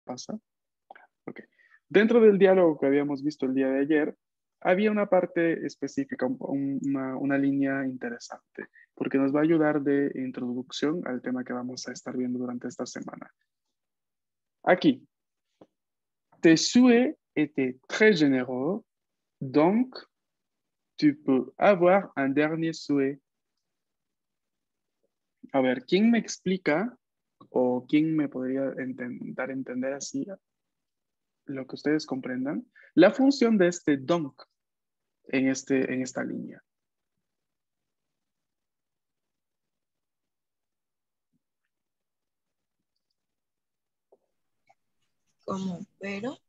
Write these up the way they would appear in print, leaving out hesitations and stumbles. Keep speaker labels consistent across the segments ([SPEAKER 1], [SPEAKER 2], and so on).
[SPEAKER 1] pasa. Ok. Dentro del diálogo que habíamos visto el día de ayer, había una parte específica, una línea interesante, porque nos va a ayudar de introducción al tema que vamos a estar viendo durante esta semana. Aquí, tes souhaits étaient très généreux, donc tu peux avoir un dernier souhait. A ver, ¿quién me explica o quién me podría dar a entender así lo que ustedes comprendan? La función de este donc en esta línea.
[SPEAKER 2] Como pero.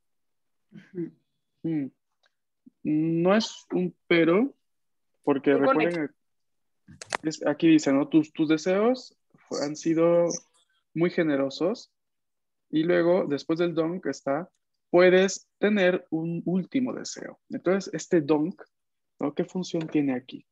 [SPEAKER 1] Mm. No es un pero, porque recuerden, aquí dice, ¿no? Tus deseos han sido muy generosos y luego, después del donc está, puedes tener un último deseo. Entonces, este donc, ¿no? ¿Qué función tiene aquí?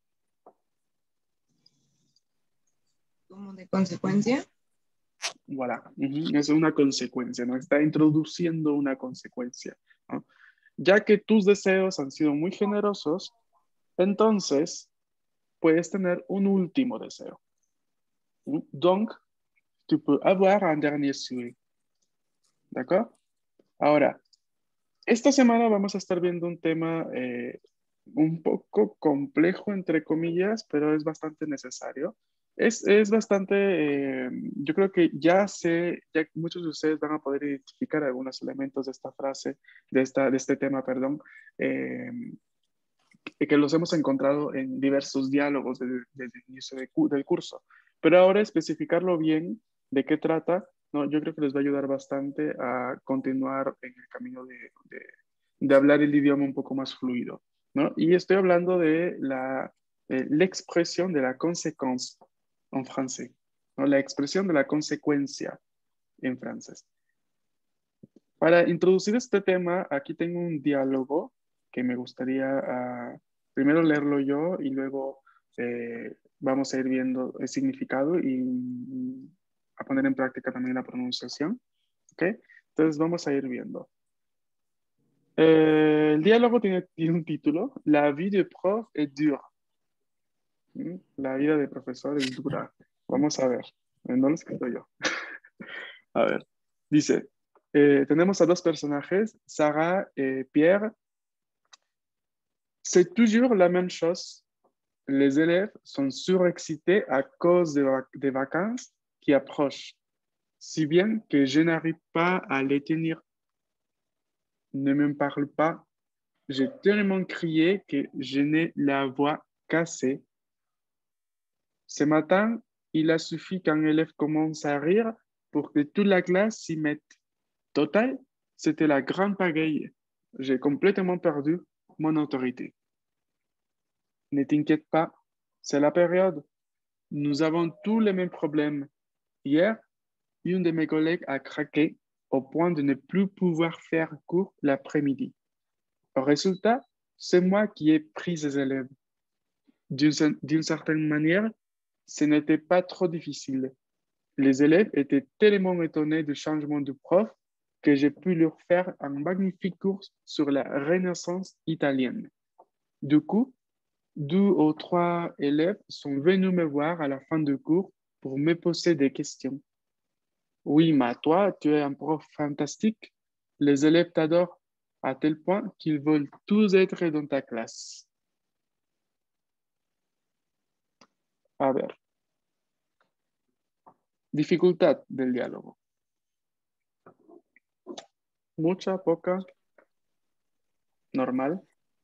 [SPEAKER 2] Como de consecuencia.
[SPEAKER 1] Voilà. Es una consecuencia, ¿no? Está introduciendo una consecuencia, ¿no? Ya que tus deseos han sido muy generosos, entonces puedes tener un último deseo. Donc, tu peux avoir un dernier souhait. ¿D'accord? Ahora, esta semana vamos a estar viendo un tema un poco complejo, entre comillas, pero es bastante necesario. Es bastante, yo creo que ya muchos de ustedes van a poder identificar algunos elementos de esta frase, de este tema, perdón, eh, que los hemos encontrado en diversos diálogos desde el inicio del curso. Pero ahora especificarlo bien de qué trata, ¿no? Yo creo que les va a ayudar bastante a continuar en el camino de hablar el idioma un poco más fluido, ¿no? Y estoy hablando de la expresión de la conséquence en francés, ¿no? La expresión de la consecuencia en francés. Para introducir este tema, aquí tengo un diálogo que me gustaría primero leerlo yo y luego vamos a ir viendo el significado y a poner en práctica también la pronunciación. ¿Ok? Entonces vamos a ir viendo. El diálogo tiene un título, La vie de prof est dure. La vida de profesor es dura. Vamos a ver. No lo escrito yo. A ver. Dice, tenemos a dos personajes, Sarah et Pierre. C'est toujours la même chose. Les élèves sont surexcités à cause des vacances qui approchent, si bien que je n'arrive pas à les tenir. Ne me parle pas. J'ai tellement crié que je n'ai la voix cassée. Ce matin, il a suffi qu'un élève commence à rire pour que toute la classe s'y mette. Total, c'était la grande pagaille. J'ai complètement perdu mon autorité. Ne t'inquiète pas, c'est la période. Nous avons tous les mêmes problèmes. Hier, une de mes collègues a craqué au point de ne plus pouvoir faire cours l'après-midi. Au résultat, c'est moi qui ai pris ses élèves. D'une certaine manière, ce n'était pas trop difficile. Les élèves étaient tellement étonnés du changement du prof que j'ai pu leur faire un magnifique cours sur la Renaissance italienne. Du coup, 2 ou 3 élèves sont venus me voir à la fin du cours pour me poser des questions. Oui, mais toi, tu es un prof fantastique. Les élèves t'adorent à tel point qu'ils veulent tous être dans ta classe. A ver. Dificultad del diálogo. Mucha, poca, normal.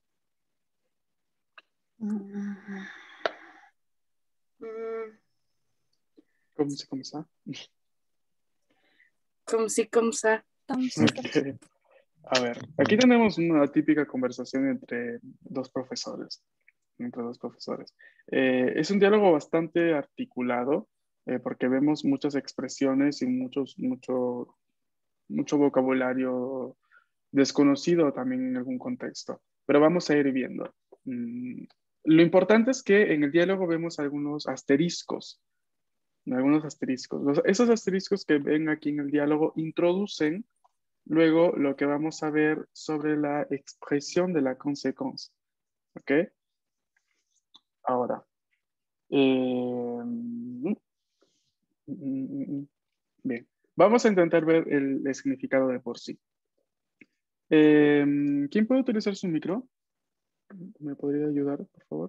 [SPEAKER 1] Comme ça.
[SPEAKER 3] Como si, como sa.
[SPEAKER 1] Okay. A ver, aquí tenemos una típica conversación entre dos profesores. Es un diálogo bastante articulado porque vemos muchas expresiones y mucho vocabulario desconocido también en algún contexto. Pero vamos a ir viendo. Lo importante es que en el diálogo vemos algunos asteriscos. Esos asteriscos que ven aquí en el diálogo introducen luego lo que vamos a ver sobre la expresión de la consecuencia. ¿Ok? Ahora. Bien. Vamos a intentar ver el significado de por sí. ¿Quién puede utilizar su micro? ¿Me podría ayudar, por favor?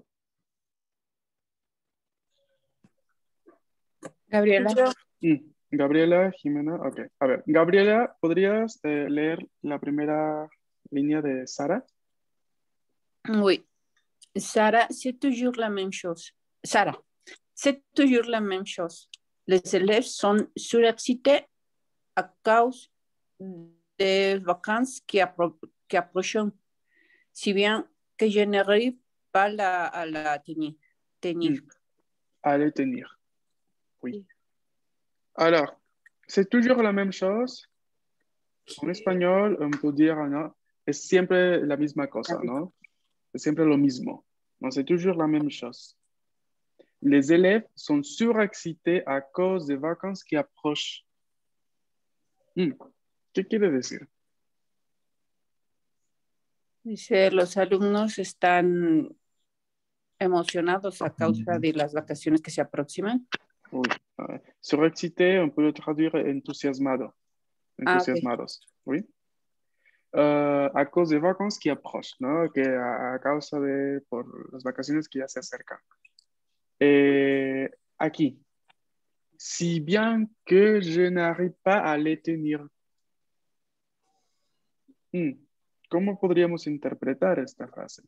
[SPEAKER 3] Gabriela.
[SPEAKER 1] Gabriela, Jimena, ok. A ver, Gabriela, ¿podrías leer la primera línea de Sara?
[SPEAKER 3] Oui. Sarah, c'est toujours la même chose. Sarah, c'est toujours la même chose. Les élèves sont surexcités à cause des vacances qui approchent, si bien que je n'arrive pas à la tenir.
[SPEAKER 1] À les tenir. Oui. Alors, c'est toujours la même chose. En español, on peut dire, ¿no? Es siempre la misma cosa, ¿no? Es siempre lo mismo. No, c'est toujours la même chose. Les élèves sont surexcités à cause des vacances qui approchent. ¿Qué quiere decir?
[SPEAKER 3] Dice, los alumnos están emocionados a causa de las vacaciones que se aproximan.
[SPEAKER 1] Oui. Surexcité, on peut le traduire entusiasmado. Entusiasmados. Okay. Oui. A cause des vacances qui approchent, ¿no? Que a causa de por las vacaciones que ya se acercan. Aquí. Si bien que je n'arrive pas à les tenir. ¿Cómo podríamos interpretar esta frase?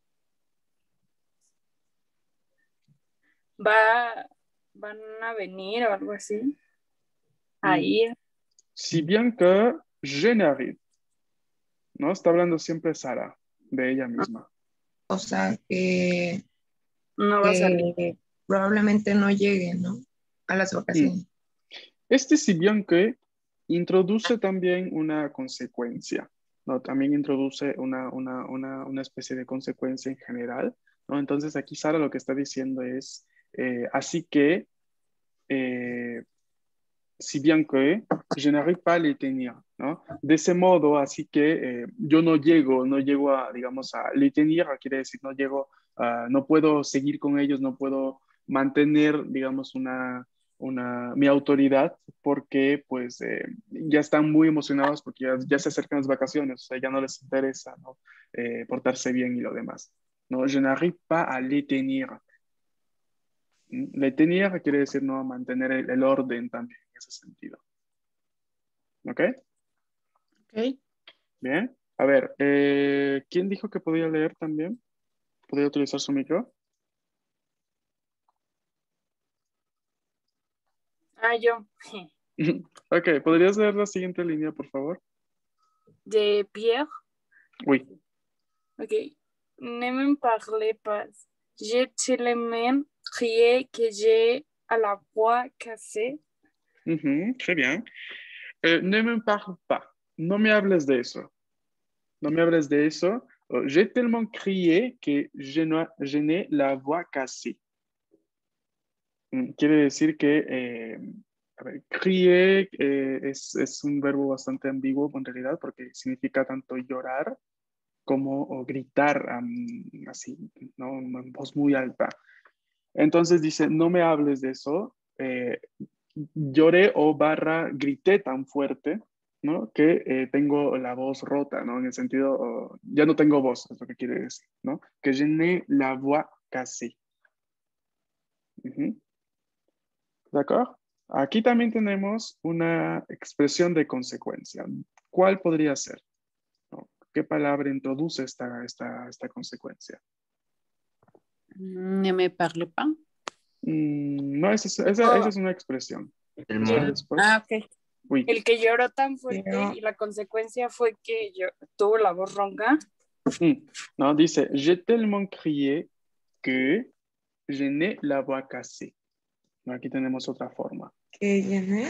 [SPEAKER 4] Van a venir o algo así. Ahí.
[SPEAKER 1] Si bien que je n'arrive. ¿No? Está hablando siempre Sara, de ella misma.
[SPEAKER 2] O sea, que,
[SPEAKER 4] no va a salir.
[SPEAKER 2] Probablemente no llegue, ¿no? A las vacaciones.
[SPEAKER 1] Este si bien que introduce también una consecuencia, ¿no? También introduce una especie de consecuencia en general, ¿no? Entonces aquí Sara lo que está diciendo es, así que, si bien que je n'arrive pas à les tenir, ¿no? De ese modo, así que yo no llego a, digamos, a les tenir, quiere decir, no llego, no puedo seguir con ellos, no puedo mantener, digamos, mi autoridad porque pues ya están muy emocionados porque ya se acercan las vacaciones, o sea, ya no les interesa, ¿no? Portarse bien y lo demás. No, je n'arrive pas à les tenir. Les tenir quiere decir no mantener el orden también en ese sentido. ¿Ok?
[SPEAKER 3] Ok.
[SPEAKER 1] Bien. A ver, ¿quién dijo que podía leer también? ¿Podría utilizar su micro?
[SPEAKER 4] Yo.
[SPEAKER 1] Ok, ¿podrías leer la siguiente línea, por favor?
[SPEAKER 4] De Pierre.
[SPEAKER 1] Oui.
[SPEAKER 4] Ok. Ne me parlez pas. J'ai tellement crié que j'ai à la voix cassée.
[SPEAKER 1] Très bien. Ne me parle pas. No me hables de eso. No me hables de eso. J'ai tellement crié que je n'ai la voix cassée. Quiere decir que, a ver, crier es un verbo bastante ambiguo en realidad porque significa tanto llorar como o gritar así, ¿no? En voz muy alta. Entonces dice, no me hables de eso. Lloré o barra grité tan fuerte, ¿no? Que tengo la voz rota, ¿no? En el sentido, ya no tengo voz, es lo que quiere decir, ¿no? Que je n'ai la voix cassée. ¿De acuerdo? Aquí también tenemos una expresión de consecuencia. ¿Cuál podría ser? ¿No? ¿Qué palabra introduce esta consecuencia?
[SPEAKER 3] Ne me parle pas.
[SPEAKER 1] No, esa es una expresión. Después.
[SPEAKER 3] Ok.
[SPEAKER 1] Oui.
[SPEAKER 4] El que lloró tan fuerte
[SPEAKER 2] Pero-
[SPEAKER 4] y la consecuencia fue que tuvo la voz ronca.
[SPEAKER 1] No, dice, j'ai tellement crié que je n'ai la voix cassée. No, aquí tenemos otra forma.
[SPEAKER 2] que llené.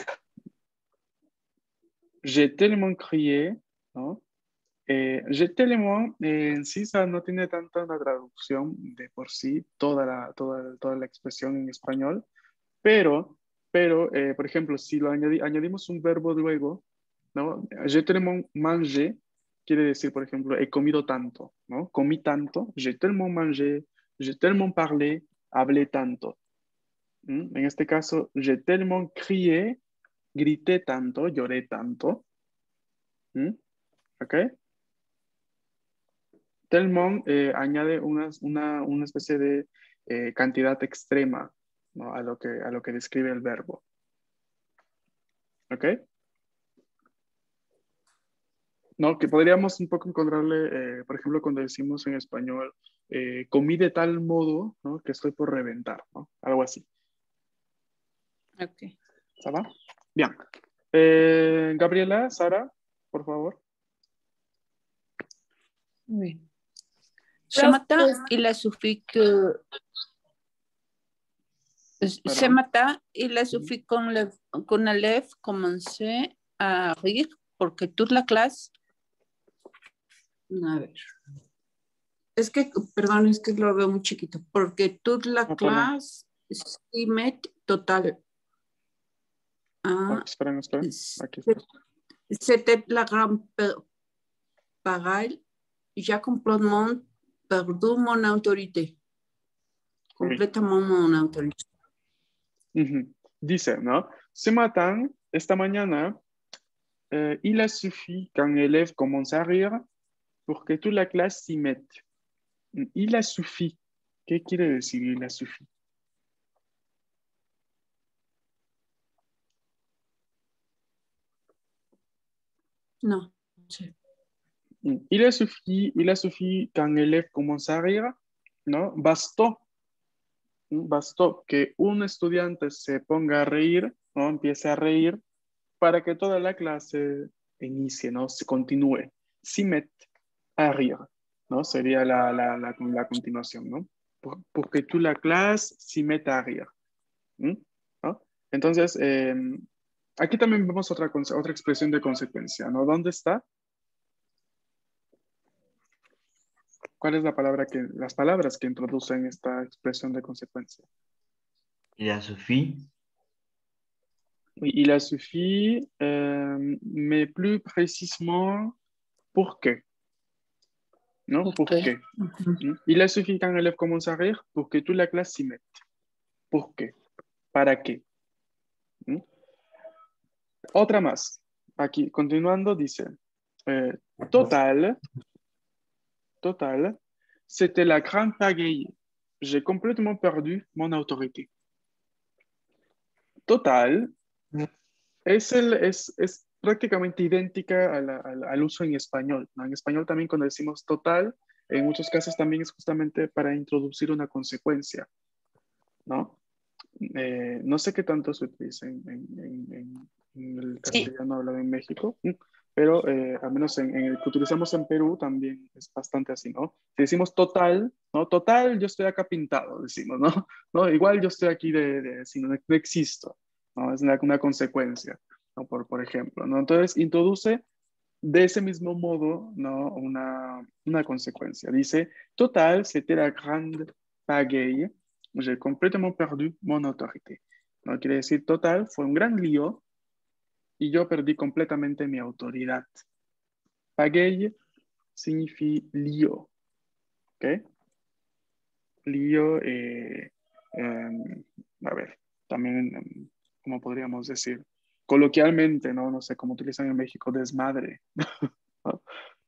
[SPEAKER 1] J'ai tellement crié, ¿no? J'ai tellement, en sí no tiene tanta una traducción de por sí, toda la expresión en español, pero por ejemplo, si lo añadimos un verbo luego, ¿no? J'ai tellement mangé quiere decir, por ejemplo, he comido tanto, ¿no? Comí tanto, j'ai tellement mangé, j'ai tellement parlé, hablé tanto. En este caso, j'ai tellement crié, grité tanto, lloré tanto. ¿Ok? Tellement añade una especie de cantidad extrema, ¿no? a lo que describe el verbo. ¿Ok? No, que podríamos un poco encontrarle, por ejemplo, cuando decimos en español, comí de tal modo, ¿no? Que estoy por reventar, ¿no? Algo así.
[SPEAKER 3] Ok.
[SPEAKER 1] ¿Ça va? Bien. Gabriela, Sara, por favor.
[SPEAKER 3] Oui. Ce matin, il a suffi que... Ce matin, il a suffi qu'un élève commençait à rire porque toute la clase... A ver. Es que, perdón, es que lo veo muy chiquito. Porque toute la clase s'y met total.
[SPEAKER 1] Esperen. Aquí está.
[SPEAKER 3] C'était la grande pagaille. J'ai complètement perdu mon autorité. Completamente mon autorité.
[SPEAKER 1] Dice, ¿no? Ce matin, esta mañana, il a suffi qu'un élève commence à rire pour que toute la classe s'y mette. Il a suffi. ¿Qué quiere decir il a suffi?
[SPEAKER 3] No, sí.
[SPEAKER 1] Il a suffi qu'un élève commence à rire, ¿no? Bastó que un estudiante se ponga a reír, ¿no? Empiece a reír para que toda la clase inicie, ¿no? Se continúe. S'y mette à rire, ¿no? Sería la continuación, ¿no? Pour que toute la clase s'y mette à rire. ¿No? Entonces, aquí también vemos otra expresión de consecuencia, ¿no? ¿Dónde está? ¿Cuál es las palabras que introducen esta expresión de consecuencia?
[SPEAKER 5] Il a suffi.
[SPEAKER 1] Il a suffi, mais plus précisément, pour que. ¿No? ¿Por qué? Il a suffi qu'un élève commence à rire pour que toute la classe s'y mette. ¿Por qué? ¿Para qué? Otra más. Aquí, continuando, dice, total, c'était la grande pagaille. J'ai complètement perdu mon autorité. Total es prácticamente idéntica al uso en español, ¿no? En español también cuando decimos total, en muchos casos también es justamente para introducir una consecuencia, ¿no? No sé qué tanto se utiliza en el castellano hablado en México, pero al menos en el que utilizamos en Perú también es bastante así, ¿no? Si decimos total, ¿no? Total, yo estoy acá pintado, decimos, ¿no? ¿No? Igual yo estoy aquí no existo, ¿no? Es una consecuencia, ¿no? Por ejemplo, ¿no? Entonces introduce de ese mismo modo, ¿no? Una consecuencia. Dice, total, c'était la grande pagaille. J'ai complètement perdu mon autorité. ¿No? Quiere decir, total, fue un gran lío y yo perdí completamente mi autoridad. Pagaille significa lío. ¿Ok? Lío, a ver, también, ¿cómo podríamos decir? Coloquialmente, ¿no? No sé cómo utilizan en México, desmadre. ¿No?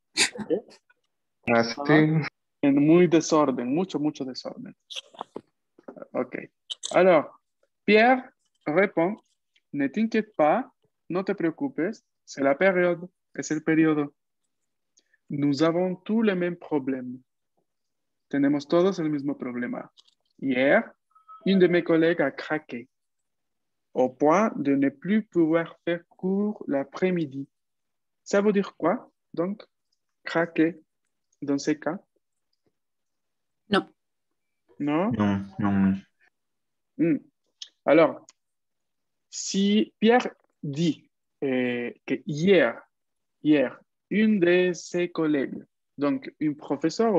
[SPEAKER 1] En muy desorden, mucho desorden. Ok. Alors, Pierre répond, ne t'inquiète pas, no te preocupes, c'est la période, es el periodo. Nous avons tous les mêmes problèmes. Tenemos todos el mismo problema. Hier, une de mes collègues a craqué, au point de ne plus pouvoir faire cours l'après-midi. Ça veut dire quoi, donc, craquer, dans ces cas?
[SPEAKER 3] No.
[SPEAKER 1] Non?
[SPEAKER 5] Non.
[SPEAKER 1] Alors, si Pierre dit que hier, une de ses collègues, donc un professeur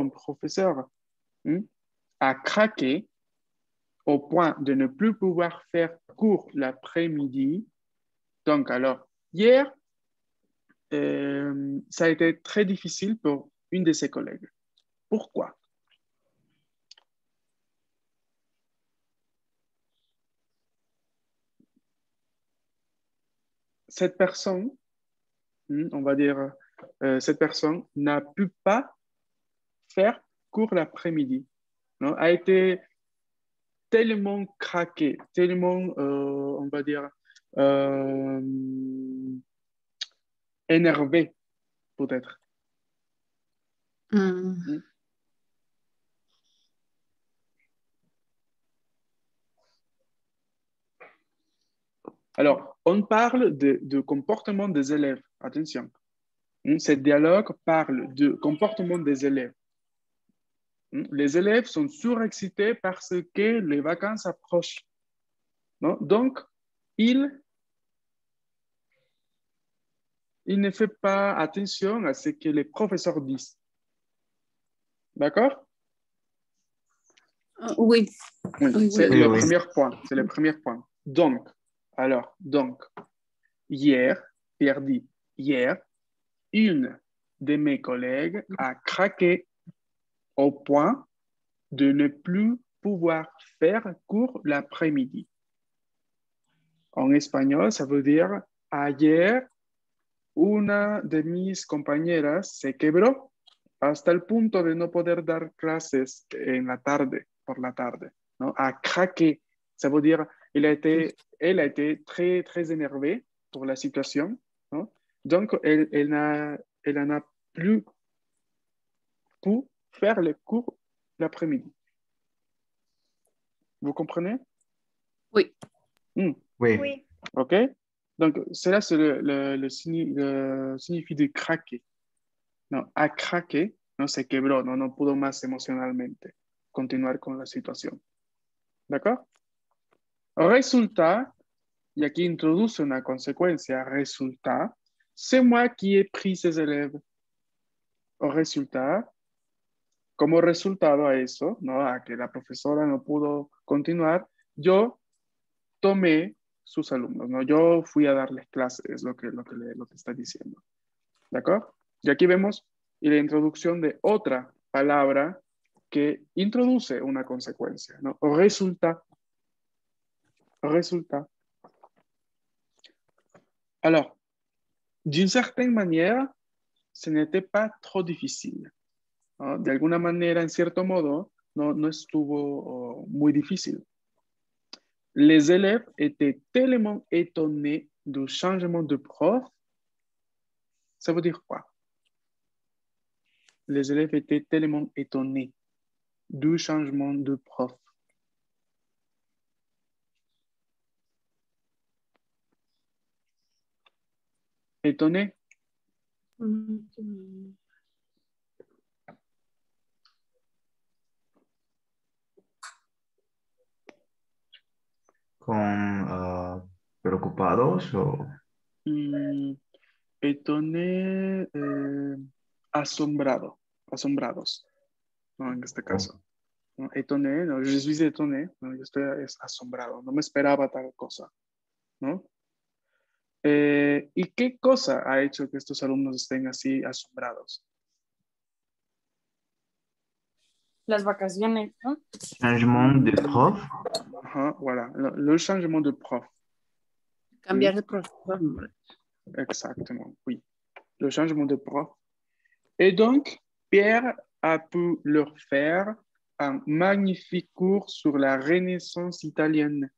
[SPEAKER 1] a craqué au point de ne plus pouvoir faire cours l'après-midi. Donc, alors, hier, ça a été très difficile pour une de ses collègues. Pourquoi? Cette personne, on va dire, cette personne n'a pu pas faire cours l'après-midi, non? A été tellement craqué, tellement, on va dire, euh, énervé, peut-être.
[SPEAKER 3] Mm.
[SPEAKER 1] Alors, on parle de comportement des élèves. Attention. Ce dialogue parle de comportement des élèves. Les élèves sont surexcités parce que les vacances approchent. Non? Donc, il ne fait pas attention à ce que les professeurs disent. D'accord?
[SPEAKER 3] Oui.
[SPEAKER 1] Oui,
[SPEAKER 3] Oui,
[SPEAKER 1] c'est
[SPEAKER 3] oui.
[SPEAKER 1] le
[SPEAKER 5] Oui.
[SPEAKER 1] premier point. C'est le premier point. Donc, hier, Pierre dit, hier, une de mes collègues a craqué au point de ne plus pouvoir faire cours l'après-midi. En espagnol, ça veut dire, ayer, una de mis compañeras se quebró hasta el punto de no poder dar clases en la tarde, por la tarde, ¿no? A craqué, ça veut dire, elle a été très, très énervée pour la situation, ¿no? Donc, elle n'en a plus pu faire les cours l'après-midi. Vous comprenez?
[SPEAKER 3] Oui.
[SPEAKER 1] Mm.
[SPEAKER 5] Oui.
[SPEAKER 1] OK? Donc, cela, c'est le signifie de craquer. No, a craqué, no se quebró, no pudo más emocionalmente continuar con la situación. ¿D'accord? Résultat, y aquí introduce una consecuencia, résultat, c'est moi qui ai pris ces élèves. Résultat, como resultado a eso, ¿no? A que la profesora no pudo continuar, yo tomé sus alumnos, ¿no? Yo fui a darles clases, es lo que está diciendo. ¿D'accord? Y aquí vemos la introducción de otra palabra que introduce una consecuencia, ¿no? Resulta. Resulta. Alors, d'une certaine manière, ce n'était pas trop difficile, ¿no? De alguna manera, en cierto modo, no estuvo muy difícil. Les élèves étaient tellement étonnés du changement de prof. Ça veut dire quoi? Les élèves étaient tellement étonnés du changement de prof. Étonné?
[SPEAKER 5] Preocupados o
[SPEAKER 1] Étonné, asombrado, asombrados, ¿no? En este caso. ¿No? Étonné, no, je suis étonné, ¿no? Yo estoy asombrado, no me esperaba tal cosa, ¿no? ¿Y qué cosa ha hecho que estos alumnos estén así asombrados?
[SPEAKER 4] Las vacaciones, ¿no?
[SPEAKER 5] changement de prof.
[SPEAKER 1] Ajá, voilà, le changement de prof.
[SPEAKER 3] Cambiar de profesor.
[SPEAKER 1] Exactement, oui. Le changement de prof. Et donc, Pierre a pu leur faire un magnifique cours sur la Renaissance italienne.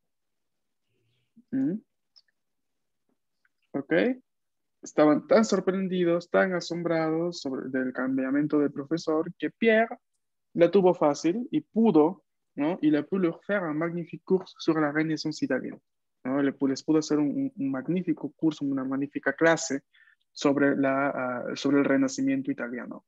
[SPEAKER 1] ¿Ok? Estaban tan sorprendidos, tan asombrados del cambiamiento del profesor que Pierre la tuvo fácil y pudo, ¿no? Il a pu leur faire un magnifique cours sur la Renaissance italienne, ¿no? Les pudo hacer un magnífico curso, una magnífica clase sobre el Renacimiento italiano.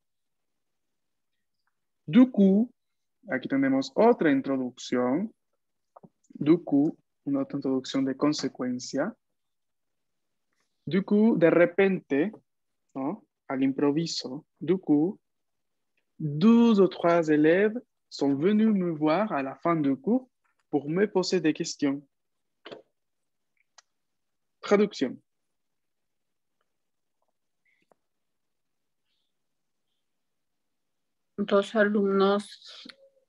[SPEAKER 1] Du coup, aquí tenemos otra introducción. Du coup, una otra introducción de consecuencia. Du coup, de repente, ¿no? Al improviso, du coup, 2 ou 3 élèves sont venus me voir à la fin du cours pour me poser des questions. Traducción.
[SPEAKER 3] dos alumnos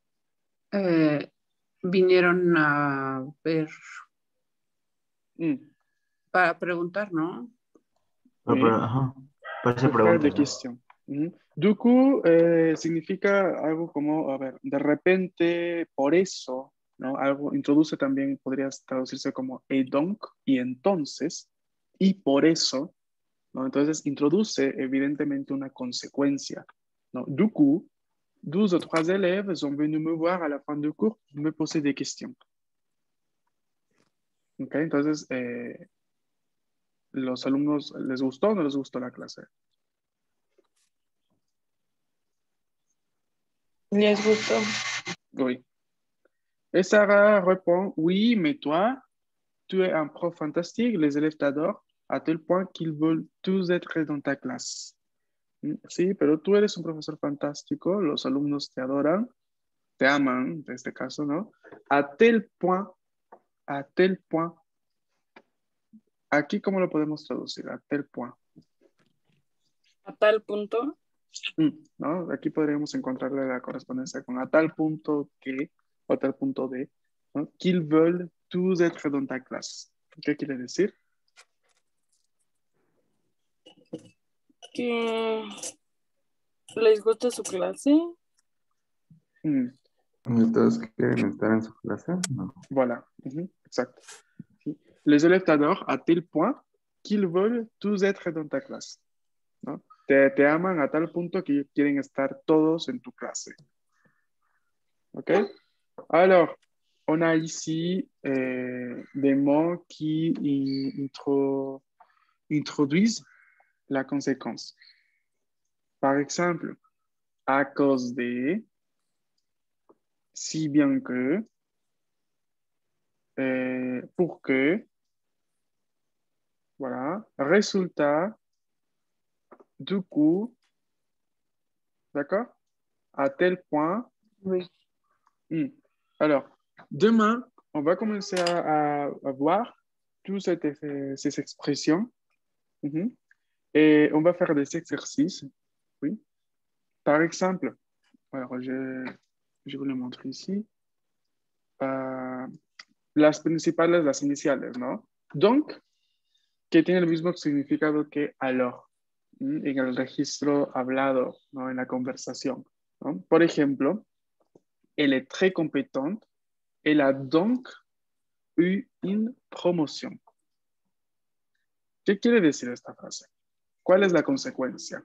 [SPEAKER 3] vinieron a ver
[SPEAKER 1] Mm,
[SPEAKER 3] para preguntar, ¿no?
[SPEAKER 1] oui.
[SPEAKER 5] Ajá. Parece
[SPEAKER 1] Pour faire
[SPEAKER 5] pregunta,
[SPEAKER 1] des
[SPEAKER 5] ¿no?
[SPEAKER 1] questions. Du coup, significa algo como, a ver, de repente, por eso, ¿no? Algo introduce también, podría traducirse como et donc, y entonces, y por eso, ¿no? Entonces, introduce evidentemente una consecuencia, ¿no? Du coup, 12 autres élèves sont venus me voir à la fin du cours pour me poser des questions. ¿Ok? Entonces, los alumnos, ¿les gustó o no les gustó la clase?
[SPEAKER 2] ¿Les gustó?
[SPEAKER 1] Oui. Et Sarah répond, oui, mais toi, tu es un prof fantastique, les élèves t'adorent, à tel point qu'ils veulent tous être dans ta clase. Sí, pero tú eres un profesor fantástico, los alumnos te adoran, te aman, en este caso, ¿no? A tel point. Aquí, ¿cómo lo podemos traducir? A tel point.
[SPEAKER 4] A tal punto
[SPEAKER 1] ¿No? Aquí podríamos encontrarle la correspondencia con a tal punto que, o a tal punto de, ¿no? Qu'ils veulent tous être dans ta clase. ¿Qué quiere decir?
[SPEAKER 4] que les gusta su clase.
[SPEAKER 1] Mm,
[SPEAKER 5] ¿Todos quieren estar en su clase? No.
[SPEAKER 1] Voilà, exact. ¿Sí? Les élèves t'adorent à tel point qu'ils veulent tous être dans ta clase. ¿No? Te aman a tal punto que quieren estar todos en tu clase. ¿Ok? Alors, on a ici des mots qui introduisent la conséquence. Par exemple, à cause de, si bien que, pour que, voilà, résultat, du coup, d'accord? À tel point.
[SPEAKER 2] Oui.
[SPEAKER 1] Alors, demain, on va commencer à voir toutes ces expressions. Et on va faire des exercices. Oui. Par exemple, alors je vous le montre ici. Las principales, las iniciales, ¿no? Donc, que tiene el mismo significado que alors, en el registro hablado, ¿no? En la conversación, ¿no? Por ejemplo, elle est très compétente, elle a donc eu une promotion. ¿Qué quiere decir esta frase? ¿Cuál es la consecuencia?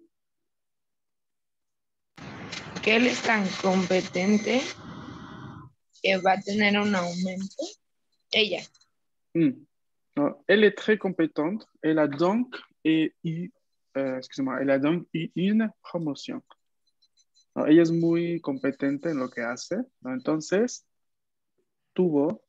[SPEAKER 2] Que él es tan competente que va a tener un aumento. Ella.
[SPEAKER 1] No, elle est très compétente, elle a donc eu, excusez-moi, elle a donc eu une promotion. No, ella es muy competente en lo que hace, ¿no? Entonces tuvo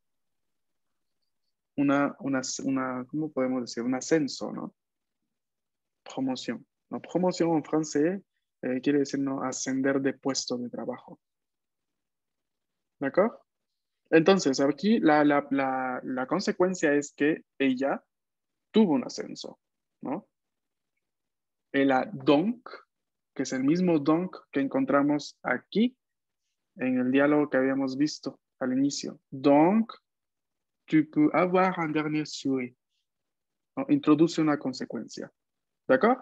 [SPEAKER 1] ¿cómo podemos decir? Un ascenso, ¿no? Promoción. No, promoción en francés quiere decir no ascender de puesto de trabajo. ¿De acuerdo? Entonces, aquí la consecuencia es que ella tuvo un ascenso, ¿no? El a donc, que es el mismo donc que encontramos aquí en el diálogo que habíamos visto al inicio. Donc, tu peux avoir un dernier souhait. ¿No? Introduce una consecuencia. ¿De acuerdo?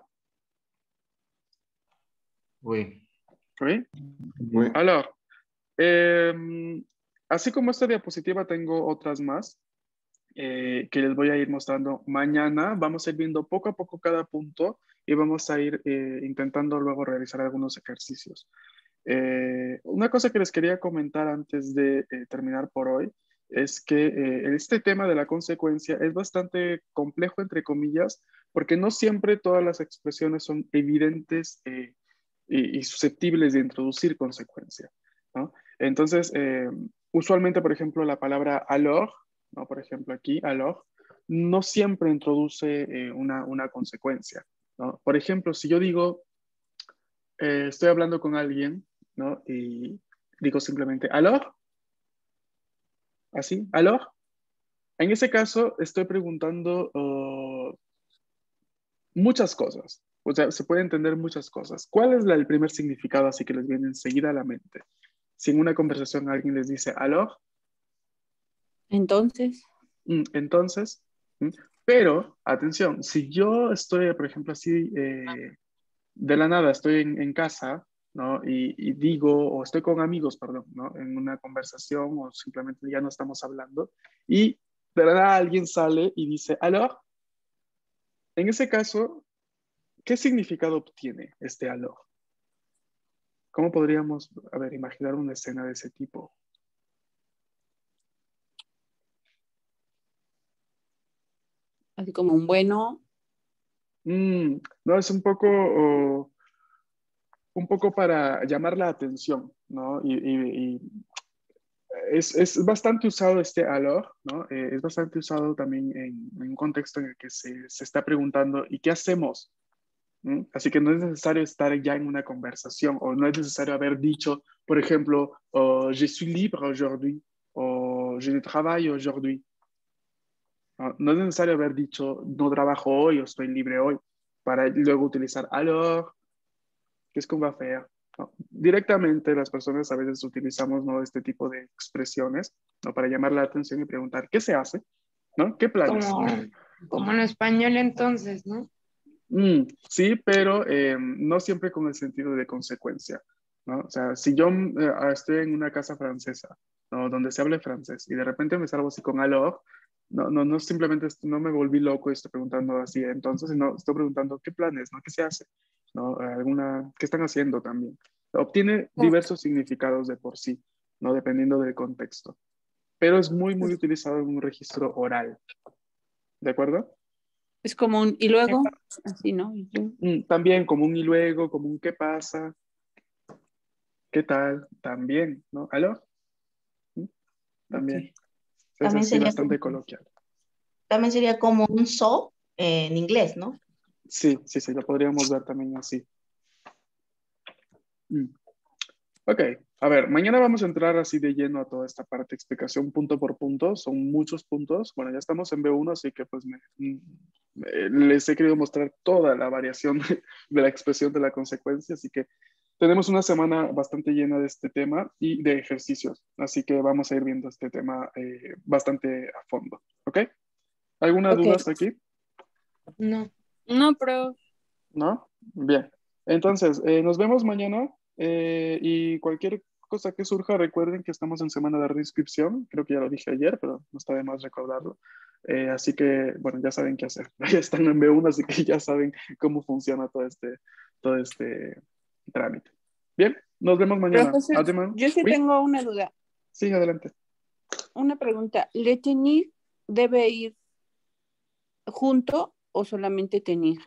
[SPEAKER 5] Oui.
[SPEAKER 1] ¿Sí?
[SPEAKER 5] Oui.
[SPEAKER 1] Alors, así como esta diapositiva tengo otras más que les voy a ir mostrando mañana. Vamos a ir viendo poco a poco cada punto y vamos a ir intentando luego realizar algunos ejercicios. Una cosa que les quería comentar antes de terminar por hoy es que este tema de la consecuencia es bastante complejo, entre comillas, porque no siempre todas las expresiones son evidentes y susceptibles de introducir consecuencia, ¿no? Entonces, usualmente, por ejemplo, la palabra alors, ¿no? Por ejemplo, aquí, alors, no siempre introduce una consecuencia, ¿no? Por ejemplo, si yo digo, estoy hablando con alguien, ¿no? Y digo simplemente, alors, así, alors. En ese caso, estoy preguntando muchas cosas. O sea, se puede entender muchas cosas. ¿Cuál es el primer significado así que les viene enseguida a la mente? Si en una conversación alguien les dice, alors,
[SPEAKER 3] Entonces,
[SPEAKER 1] entonces, pero, atención, si yo estoy, por ejemplo, así, de la nada, estoy en casa, ¿no? Y digo, o estoy con amigos, perdón, ¿no? En una conversación o simplemente ya no estamos hablando, y de la nada alguien sale y dice, alors, en ese caso, ¿qué significado obtiene este alors? ¿Cómo podríamos, a ver, imaginar una escena de ese tipo?
[SPEAKER 3] así como un bueno,
[SPEAKER 1] No, es un poco para llamar la atención, ¿no? Y es bastante usado este alors, ¿no? Es bastante usado también en un contexto en el que se está preguntando, ¿y qué hacemos? Así que no es necesario estar ya en una conversación o no es necesario haber dicho, por ejemplo, oh, je suis libre aujourd'hui o je ne travaille aujourd'hui. No, no es necesario haber dicho, no trabajo hoy o estoy libre hoy para luego utilizar alors, qu'est-ce qu'on va faire? ¿No? Directamente las personas a veces utilizamos, ¿no?, este tipo de expresiones, ¿no?, para llamar la atención y preguntar, ¿qué se hace? ¿No? ¿Qué planes?
[SPEAKER 2] Como en español entonces, ¿no?
[SPEAKER 1] Sí, pero no siempre con el sentido de consecuencia, ¿no? O sea, si yo estoy en una casa francesa, ¿no?, donde se hable francés y de repente me salgo así con alors, no simplemente no me volví loco y estoy preguntando así, entonces, sino estoy preguntando qué planes, ¿no? ¿Qué se hace? ¿No? ¿Qué están haciendo también? Obtiene diversos significados de por sí, ¿no? Dependiendo del contexto, pero es muy, muy utilizado en un registro oral, ¿de acuerdo?
[SPEAKER 3] es como un, y luego, así, ¿no?
[SPEAKER 1] También como un y luego, como un qué pasa, qué tal, también, ¿no? ¿Aló? También.
[SPEAKER 3] Ok.
[SPEAKER 1] Es
[SPEAKER 6] También
[SPEAKER 1] así
[SPEAKER 6] sería
[SPEAKER 1] bastante
[SPEAKER 6] como,
[SPEAKER 1] coloquial.
[SPEAKER 6] también sería como un so en inglés, ¿no?
[SPEAKER 1] Sí, lo podríamos ver también así. Mm. Ok, a ver, mañana vamos a entrar así de lleno a toda esta parte, explicación punto por punto, son muchos puntos. Bueno, ya estamos en B1, así que pues les he querido mostrar toda la variación de la expresión de la consecuencia, así que tenemos una semana bastante llena de este tema y de ejercicios, así que vamos a ir viendo este tema bastante a fondo, ¿ok? ¿Alguna
[SPEAKER 3] Ok.
[SPEAKER 1] duda hasta aquí?
[SPEAKER 2] No.
[SPEAKER 4] No, pero
[SPEAKER 1] ¿No? Bien. Entonces, nos vemos mañana y cualquier cosa que surja, recuerden que estamos en semana de reinscripción. Creo que ya lo dije ayer, pero no está de más recordarlo. Así que, bueno, ya saben qué hacer. Ya están en B1, así que ya saben cómo funciona todo este trámite. Bien, nos vemos mañana.
[SPEAKER 3] Profesor,
[SPEAKER 1] Ademan.
[SPEAKER 3] yo sí
[SPEAKER 1] Oui,
[SPEAKER 3] tengo una duda,
[SPEAKER 1] sí, adelante.
[SPEAKER 3] una pregunta. ¿Le tenir debe ir junto o solamente tenir?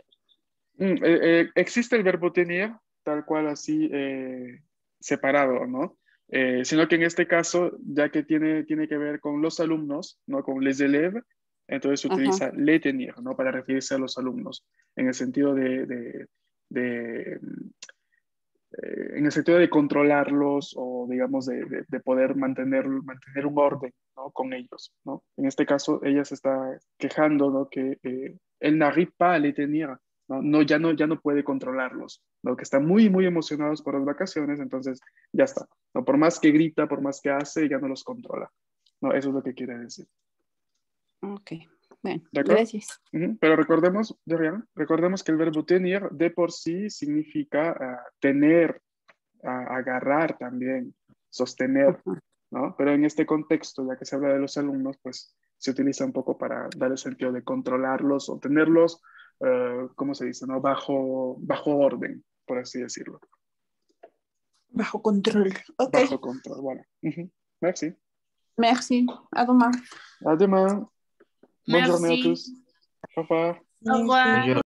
[SPEAKER 1] Existe el verbo tener tal cual así separado, ¿no? Sino que en este caso, ya que tiene que ver con los alumnos, ¿no? Con les élèves, entonces se
[SPEAKER 3] Ajá.
[SPEAKER 1] utiliza le tenir, ¿no? Para referirse a los alumnos, en el sentido de, en el sentido de controlarlos o, digamos, de poder mantener un orden, ¿no?, con ellos, ¿no? En este caso, ella se está quejando, ¿no?, que él n'arrive pas à les tenir, ¿no? Ya no puede controlarlos, ¿no? Que están muy, muy emocionados por las vacaciones, entonces ya está, ¿no? Por más que grita, por más que hace, ya no los controla, ¿no? Eso es lo que quiere decir.
[SPEAKER 3] Ok, bueno,
[SPEAKER 1] ¿De acuerdo?
[SPEAKER 3] gracias.
[SPEAKER 1] Pero recordemos que el verbo tenir de por sí significa tener, agarrar también, sostener,
[SPEAKER 3] Ajá.
[SPEAKER 1] ¿no? Pero en este contexto, ya que se habla de los alumnos, pues se utiliza un poco para dar el sentido de controlarlos o tenerlos, ¿cómo se dice?, ¿no? Bajo orden, por así decirlo.
[SPEAKER 3] Bajo control. Ok,
[SPEAKER 1] Bajo control, bueno. Merci.
[SPEAKER 3] merci. À demain.
[SPEAKER 1] À demain. Bonne journée à
[SPEAKER 4] merci.
[SPEAKER 1] tous. Au revoir.
[SPEAKER 4] Au revoir.